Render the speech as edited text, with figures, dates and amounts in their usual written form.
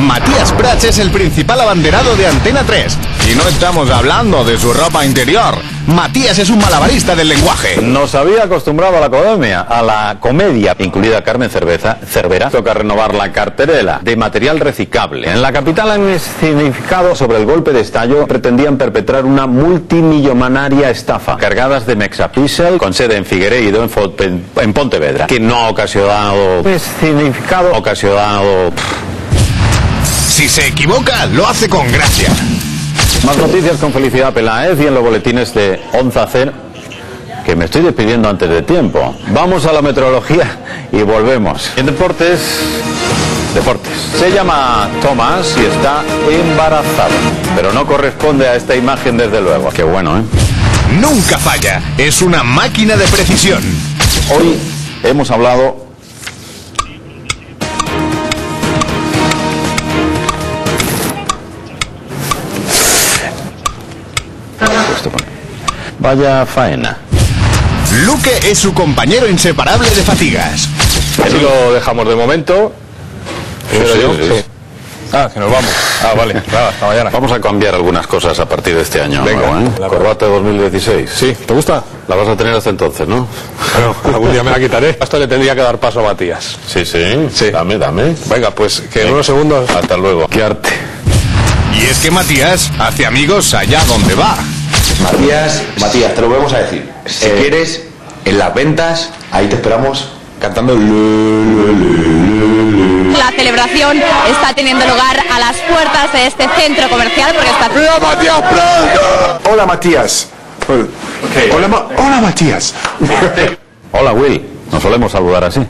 Matías Prats es el principal abanderado de Antena 3. Y no estamos hablando de su ropa interior. Matías es un malabarista del lenguaje. Nos había acostumbrado a la comedia, incluida Carmen Cervera. Toca renovar la carterela de material reciclable. En la capital han escenificado sobre el golpe de Estado. Pretendían perpetrar una multimillonaria estafa, cargadas de Mexapixel, con sede en Figueiredo, en Pontevedra, que no ha ocasionado... Si se equivoca, lo hace con gracia. Más noticias con Felicidad Peláez y en los boletines de Onda Cero, que me estoy despidiendo antes de tiempo. Vamos a la meteorología y volvemos. En deportes. Se llama Tomás y está embarazado, pero no corresponde a esta imagen desde luego. Qué bueno, ¿eh? Nunca falla, es una máquina de precisión. Hoy hemos hablado... Vaya faena. Luque es su compañero inseparable de fatigas. Así lo dejamos de momento. Primero yo. Sí. Ah, que nos vamos. Ah, vale. Claro, hasta mañana. Vamos a cambiar algunas cosas a partir de este año. Venga, ¿no? La corbata de 2016. Sí, ¿te gusta? La vas a tener hasta entonces, ¿no? Bueno, algún día me la quitaré. Esto le tendría que dar paso a Matías. Sí. Sí. Dame. Venga, pues que en unos segundos. Hasta luego. Qué arte. Y es que Matías hace amigos allá donde va. Matías, te lo volvemos a decir. Si quieres, en las ventas, ahí te esperamos cantando. La celebración está teniendo lugar a las puertas de este centro comercial porque está... ¡Hola, Matías! Hola, Matías. Okay. Hola, Matías. Hola, Will. Nos solemos saludar así.